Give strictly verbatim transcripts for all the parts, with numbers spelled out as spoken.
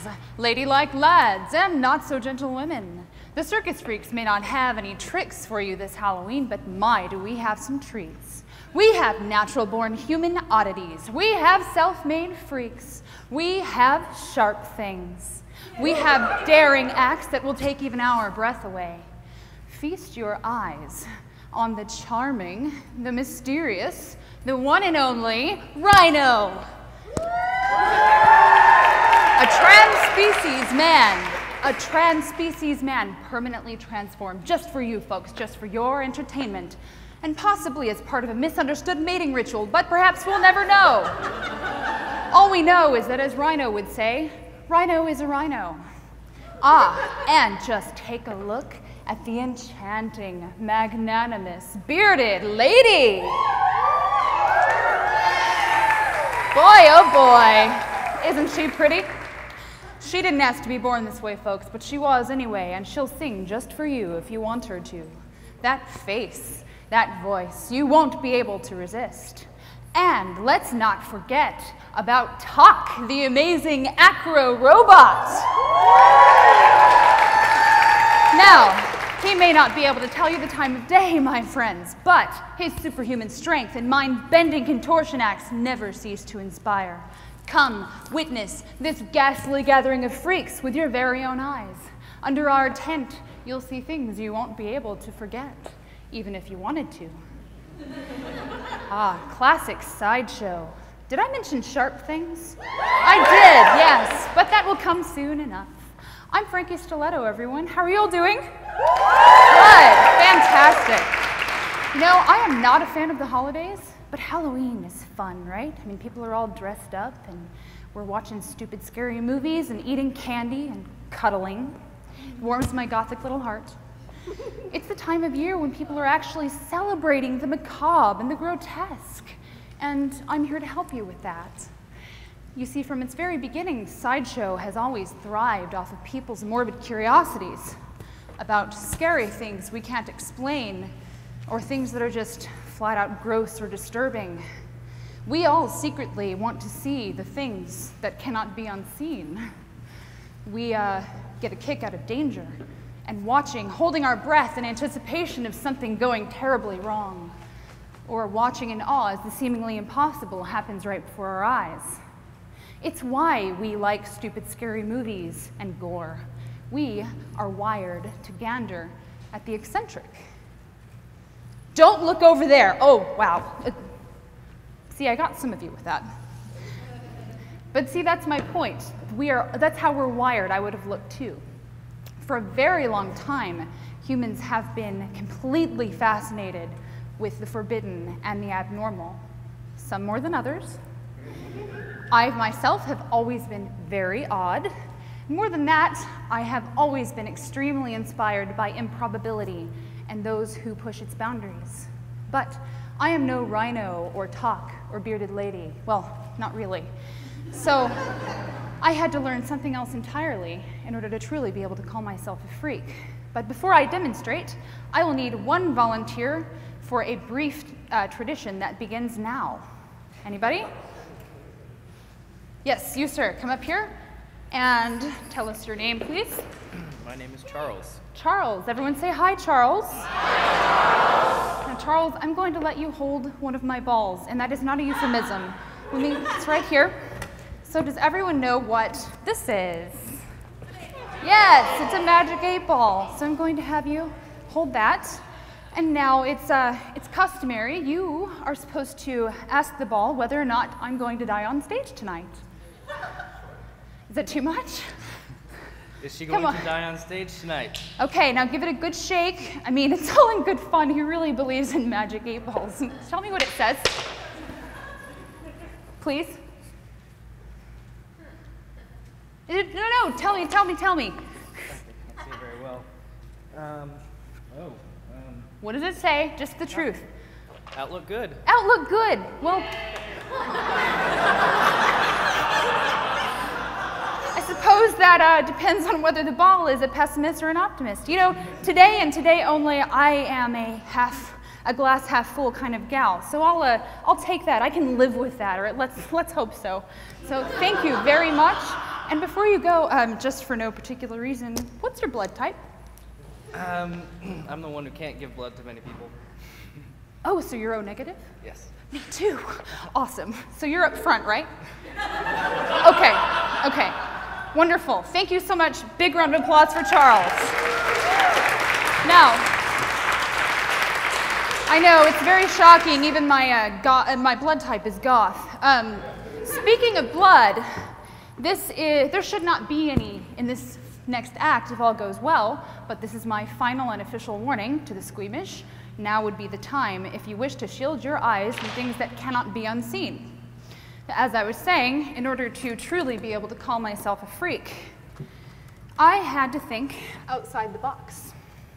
ladylike lads, and not-so-gentle women. The circus freaks may not have any tricks for you this Halloween, but my, do we have some treats. We have natural-born human oddities. We have self-made freaks. We have sharp things. We have daring acts that will take even our breath away. Feast your eyes on the charming, the mysterious, the one and only Rhino. A trans-species man. A trans-species man permanently transformed just for you folks, just for your entertainment, and possibly as part of a misunderstood mating ritual, but perhaps we'll never know. All we know is that, as Rhino would say, Rhino is a rhino. Ah, and just take a look at the enchanting, magnanimous, bearded lady. Boy, oh boy, isn't she pretty? She didn't ask to be born this way, folks, but she was anyway, and she'll sing just for you if you want her to. That face, that voice, you won't be able to resist. And let's not forget about Talk, the amazing acro robot. Now, he may not be able to tell you the time of day, my friends, but his superhuman strength and mind-bending contortion acts never cease to inspire. Come, witness this ghastly gathering of freaks with your very own eyes. Under our tent, you'll see things you won't be able to forget, even if you wanted to. Ah, classic sideshow. Did I mention sharp things? I did, yes, but that will come soon enough. I'm Frankie Stiletto, everyone. How are you all doing? Good, fantastic. You know, I am not a fan of the holidays, but Halloween is fun, right? I mean, people are all dressed up, and we're watching stupid, scary movies and eating candy and cuddling. It warms my gothic little heart. It's the time of year when people are actually celebrating the macabre and the grotesque, and I'm here to help you with that. You see, from its very beginning, Sideshow has always thrived off of people's morbid curiosities about scary things we can't explain, or things that are just flat out gross or disturbing. We all secretly want to see the things that cannot be unseen. We uh, get a kick out of danger and watching, holding our breath in anticipation of something going terribly wrong, or watching in awe as the seemingly impossible happens right before our eyes. It's why we like stupid, scary movies and gore. We are wired to gander at the eccentric. Don't look over there. Oh, wow. Uh, see, I got some of you with that. But see, that's my point. We are, that's how we're wired. I would have looked too. For a very long time, humans have been completely fascinated with the forbidden and the abnormal, some more than others. I myself have always been very odd. More than that, I have always been extremely inspired by improbability and those who push its boundaries. But I am no rhino or Talk or bearded lady. Well, not really. So I had to learn something else entirely in order to truly be able to call myself a freak. But before I demonstrate, I will need one volunteer for a brief uh, tradition that begins now. Anybody? Yes, you, sir. Come up here and tell us your name, please. My name is Charles. Charles. Everyone say hi, Charles. Hi, Charles. Now, Charles, I'm going to let you hold one of my balls, and that is not a euphemism. Let me, it's right here. So does everyone know what this is? Yes, it's a magic eight ball. So I'm going to have you hold that. And now it's, uh, it's customary. You are supposed to ask the ball whether or not I'm going to die on stage tonight. Is that too much? Is she going to die on stage tonight? Okay, now give it a good shake. I mean, it's all in good fun. He really believes in magic eight balls. Tell me what it says. Please. It, no, no, tell me, tell me, tell me. I can't see it very well. Um, oh. Um, what does it say? Just the truth. Outlook good. Outlook good. Well, I suppose that uh, depends on whether the ball is a pessimist or an optimist. You know, today and today only, I am a half, a glass half full kind of gal. So I'll, uh, I'll take that. I can live with that, or let's, let's hope so. So thank you very much. And before you go, um, just for no particular reason, what's your blood type? Um, I'm the one who can't give blood to many people. Oh, so you're O negative? Yes. Me too. Awesome. So you're up front, right? Okay, okay. Wonderful. Thank you so much. Big round of applause for Charles. Now, I know it's very shocking. Even my uh, goth, uh, my blood type is goth. Um, speaking of blood, this is there should not be any in this next act if all goes well. But this is my final and official warning to the squeamish. Now would be the time if you wish to shield your eyes from things that cannot be unseen. As I was saying, in order to truly be able to call myself a freak, I had to think outside the box.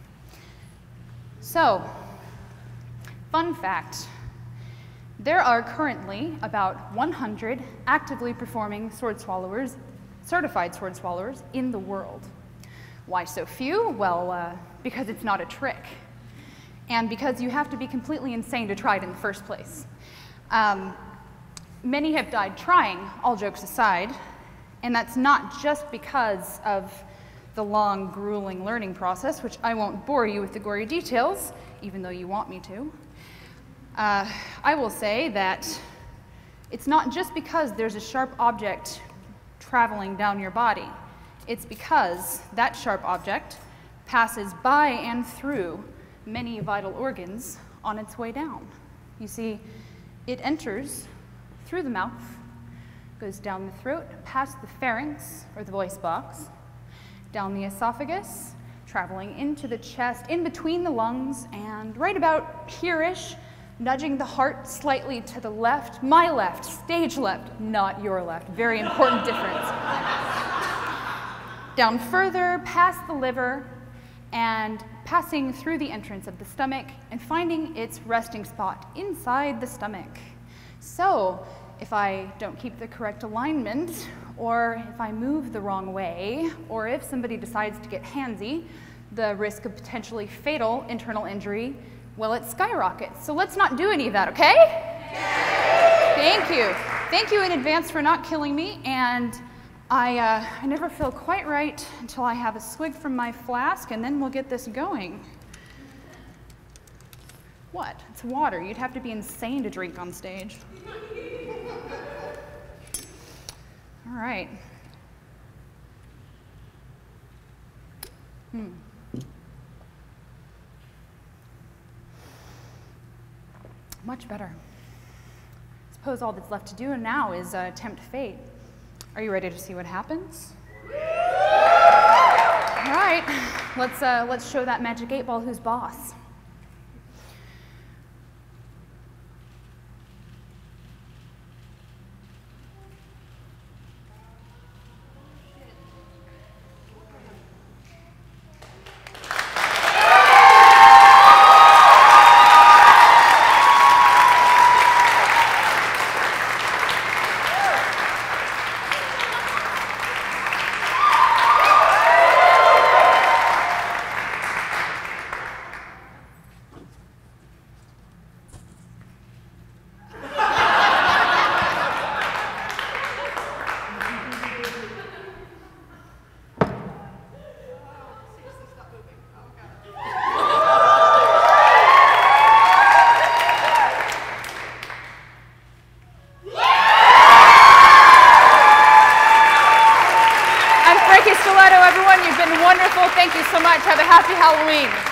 So, fun fact, there are currently about one hundred actively performing sword swallowers, certified sword swallowers in the world. Why so few? Well, uh, because it's not a trick. And because you have to be completely insane to try it in the first place. Um, many have died trying, all jokes aside, and that's not just because of the long, grueling learning process, which I won't bore you with the gory details, even though you want me to. Uh, I will say that it's not just because there's a sharp object traveling down your body. It's because that sharp object passes by and through many vital organs on its way down. You see, it enters through the mouth, goes down the throat, past the pharynx, or the voice box, down the esophagus, traveling into the chest, in between the lungs, and right about here-ish, nudging the heart slightly to the left, my left, stage left, not your left, very important difference. Down further, past the liver, and passing through the entrance of the stomach and finding its resting spot inside the stomach. So, if I don't keep the correct alignment, or if I move the wrong way, or if somebody decides to get handsy, the risk of potentially fatal internal injury, well, it skyrockets. So let's not do any of that, okay? Thank you. Thank you in advance for not killing me, and I, uh, I never feel quite right until I have a swig from my flask, and then we'll get this going. What? It's water. You'd have to be insane to drink on stage. All right. Hmm. Much better. Suppose all that's left to do now is uh, tempt fate. Are you ready to see what happens? All right, let's, uh, let's show that magic eight ball who's boss. Everyone, you've been wonderful. Thank you so much. Have a happy Halloween.